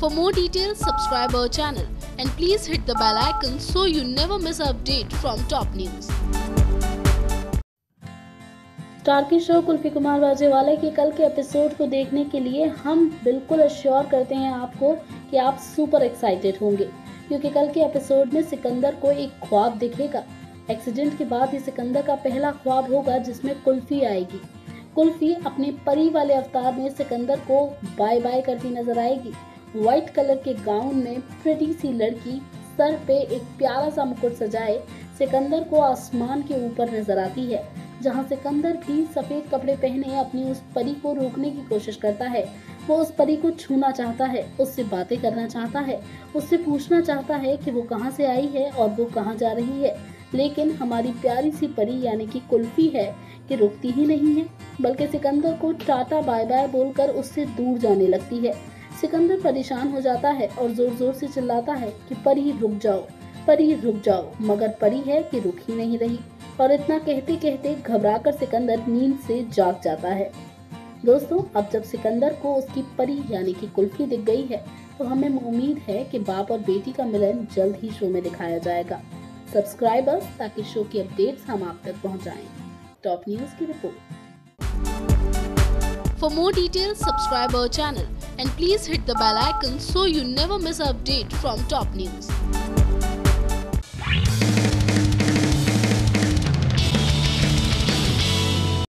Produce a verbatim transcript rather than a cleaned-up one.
For more details, subscribe our channel and please hit the bell icon so you never miss an update from top news. Star की show Kulfi Kumar Bajewala के कल के episode को देखने के लिए हम बिल्कुल अश्योर करते हैं आपको कि आप सुपर एक्साइटेड होंगे, क्योंकि कल के एपिसोड में सिकंदर को एक ख्वाब दिखेगा। एक्सीडेंट के बाद ही सिकंदर का पहला ख्वाब होगा जिसमें कुल्फी आएगी। कुल्फी अपने परी वाले अवतार में सिकंदर को बाय बाय करती नजर आएगी। व्हाइट कलर के गाउन में प्रिटी सी लड़की सर पे एक प्यारा सा मुकुट सजाए सिकंदर को आसमान के ऊपर नजर आती है, जहां सिकंदर भी सफेद कपड़े पहने अपनी उस परी को रोकने की कोशिश करता है। वो उस परी को छूना चाहता है, उससे बातें करना चाहता है, उससे पूछना चाहता है कि वो कहां से आई है और वो कहां जा रही है, लेकिन हमारी प्यारी सी परी यानी कि कुल्फी है कि रुकती ही नहीं है, बल्कि सिकंदर को टाटा बाय बाय बोलकर उससे दूर जाने लगती है। सिकंदर परेशान हो जाता है और जोर जोर से चिल्लाता है कि परी रुक जाओ, परी रुक जाओ, मगर परी है कि रुक ही नहीं रही और इतना कहते कहते घबराकर सिकंदर नींद से जाग जाता है। दोस्तों, अब जब सिकंदर को उसकी परी यानी कि कुल्फी दिख गई है तो हमें उम्मीद है कि बाप और बेटी का मिलन जल्द ही शो में दिखाया जाएगा। सब्सक्राइबर्स ताकि शो की अपडेट्स हम आप तक पहुंचाएं। टॉप न्यूज की रिपोर्ट। For more details, subscribe our channel and please hit the bell icon so you never miss an update from top news.